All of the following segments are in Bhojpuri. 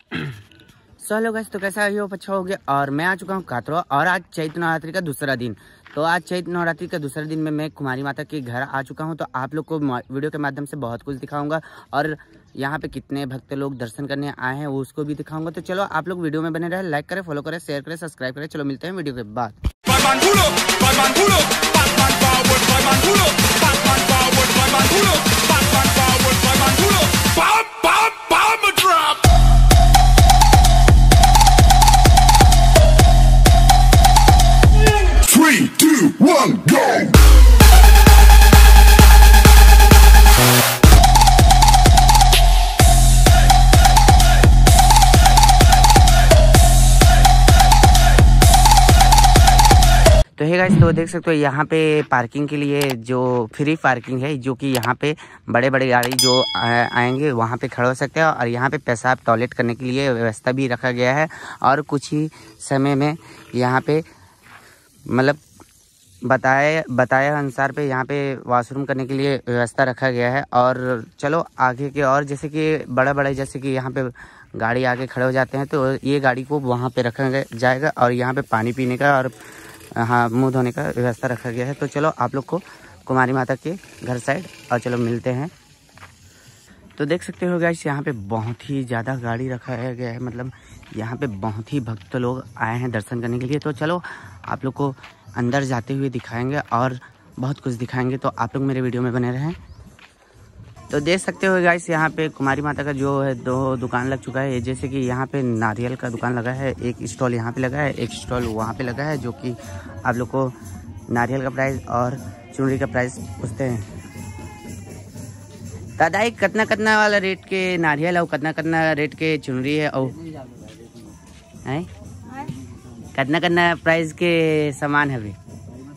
हेलो गाइस, तो कैसा है? अच्छा हो गया। और मैं आ चुका हूँ कातरवा और आज चैत्र नवरात्रि का दूसरा दिन। तो आज चैत्र नवरात्रि का दूसरे दिन में मैं कुमारी माता के घर आ चुका हूँ। तो आप लोग को वीडियो के माध्यम से बहुत कुछ दिखाऊंगा और यहाँ पे कितने भक्त लोग दर्शन करने आए हैं वो उसको भी दिखाऊंगा। तो चलो आप लोग वीडियो में बने रहे, लाइक करें, फॉलो करें, शेयर करें, सब्सक्राइब करें। चलो मिलते हैं वीडियो के बाद। तो है गाइस, तो देख सकते हो यहाँ पे पार्किंग के लिए जो फ्री पार्किंग है, जो कि यहाँ पे बड़े बड़े गाड़ी जो आएंगे वहाँ पे खड़े हो सकते हैं। और यहाँ पे पेशाब टॉयलेट करने के लिए व्यवस्था भी रखा गया है। और कुछ ही समय में यहाँ पे मतलब बताया अनुसार पे यहाँ पे वॉशरूम करने के लिए व्यवस्था रखा गया है। और चलो आगे के और जैसे कि बड़ा जैसे कि यहाँ पे गाड़ी आके खड़े हो जाते हैं तो ये गाड़ी को वहाँ पे रखा जाएगा। और यहाँ पे पानी पीने का और हाँ मुँह धोने का व्यवस्था रखा गया है। तो चलो आप लोग को कुमारी माता के घर साइड और चलो मिलते हैं। तो देख सकते हो गाइस, यहाँ पे बहुत ही ज़्यादा गाड़ी रखा गया है। मतलब यहाँ पे बहुत ही भक्त लोग आए हैं दर्शन करने के लिए। तो चलो आप लोग को अंदर जाते हुए दिखाएंगे और बहुत कुछ दिखाएंगे। तो आप लोग मेरे वीडियो में बने रहें। तो देख सकते हो गाइस, यहाँ पे कुमारी माता का जो है 2 दुकान लग चुका है। जैसे कि यहाँ पे नारियल का दुकान लगा है, एक स्टॉल यहाँ पे लगा है, एक स्टॉल वहाँ पे लगा है, जो कि आप लोग को नारियल का प्राइस और चुनरी का प्राइस पूछते हैं। दादा कितना वाला रेट के नारियल और कितना रेट के चुनरी है और कितना प्राइस के सामान है अभी?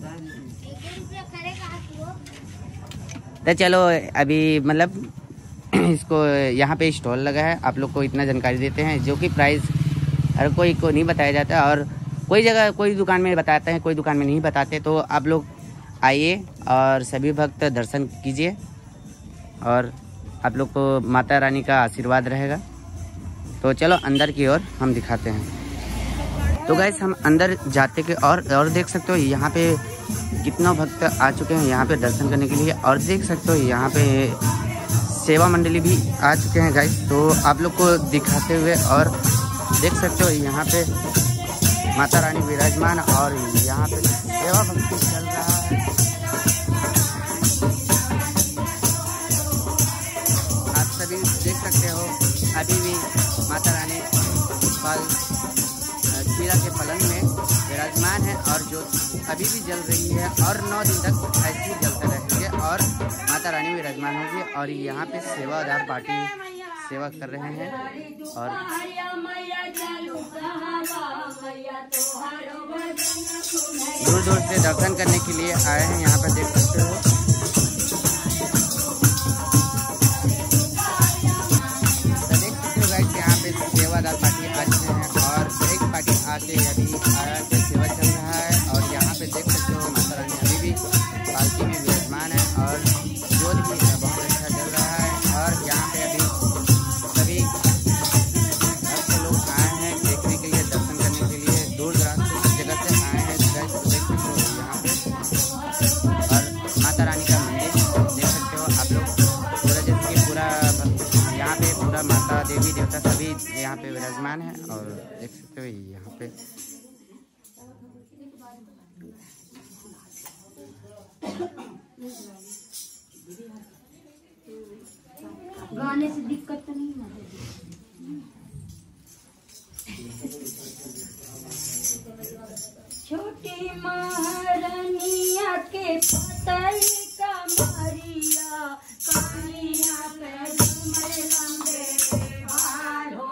तो चलो अभी मतलब इसको यहाँ पे स्टॉल लगा है, आप लोग को इतना जानकारी देते हैं जो कि प्राइस हर कोई को नहीं बताया जाता। और कोई जगह कोई दुकान में बताते हैं, कोई दुकान में नहीं बताते। तो आप लोग आइए और सभी भक्त दर्शन कीजिए और आप लोग को माता रानी का आशीर्वाद रहेगा। तो चलो अंदर की ओर हम दिखाते हैं। तो गाइस हम अंदर जाते के और देख सकते हो यहाँ पे कितना भक्त आ चुके हैं यहाँ पे दर्शन करने के लिए। और देख सकते हो यहाँ पे सेवा मंडली भी आ चुके हैं गाइस। तो आप लोग को दिखाते हुए और देख सकते हो यहाँ पे माता रानी विराजमान और यहाँ पे सेवा भक्ति चल रहा है। आप सभी देख सकते हो अभी भी माता रानी खीरा के पलंग में विराजमान है और जो अभी भी जल रही है और 9 दिन तक ऐसे ही जलते रहेंगे और माता रानी विराजमान होगी। और यहाँ पे सेवादार पार्टी सेवा कर रहे हैं और दूर से दर्शन करने के लिए आए हैं। यहाँ पर देख सकते हो यहाँ पे सेवादार पार्टी आ चुके हैं और एक पार्टी आके अभी सेवा चल रहा है। और यहाँ पे देख सकते हो माता रानी अभी भी पालकी में विराजमान है और जोत भी बहुत अच्छा चल रहा है। और यहाँ पे अभी सभी भक्त लोग आए हैं देखने के लिए, दर्शन करने के लिए, दूर दराज से जगह से आए हैं। देख सकते हो यहाँ पे और माता रानी का मंदिर देख सकते हो आप लोग। पूरा जैसे कि पूरा यहाँ पे पूरा माता देवी देवता सभी यहाँ पे विराजमान है। और देख सकते हो यहाँ पे गाने से दिक्कत तो नहीं है। छोटी महारानिया के पतई का मारिया कानिया पे झूमर लंबे बाल हो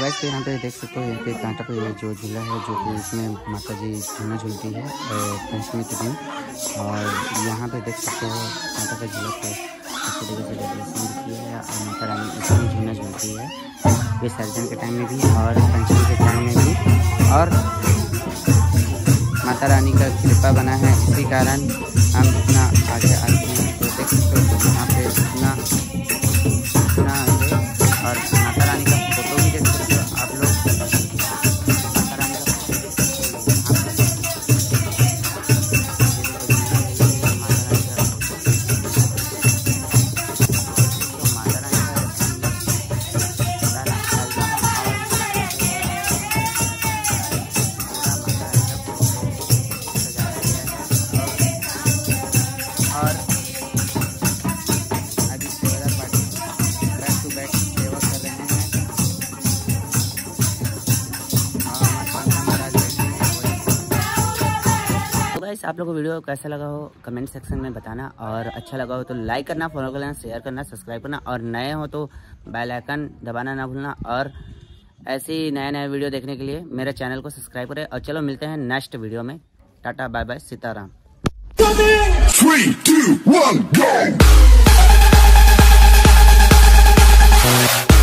गाइस तो यहाँ पे देख सकते हो, यहाँ पे कांटा पे जो झूला है, जो कि इसमें माता जी झूला झूलती है पंचमी के दिन। और यहाँ पे देख सकते हो कांटा पे झूला पे अच्छी तरीके से डेकोरेशन किया है और माता रानी इसमें झूला झूलती है विसर्जन के टाइम में भी और पंचमी के टाइम में भी। और माता रानी का कृपा बना है, इसी कारण हम इतना आगे आते हैं। तो देख सकते हो यहाँ पे इतना और माता रानी का फोटो भी देख सकते हो आप लोग। माता रानी का आप लोगों को वीडियो कैसा लगा हो कमेंट सेक्शन में बताना, और अच्छा लगा हो तो लाइक करना, फॉलो करना, शेयर करना, सब्सक्राइब करना, और नए हो तो बेल आइकन दबाना ना भूलना। और ऐसे ही नए वीडियो देखने के लिए मेरे चैनल को सब्सक्राइब करें। और चलो मिलते हैं नेक्स्ट वीडियो में। Tata bye bye, Sitaram. 3, 2, 1, go!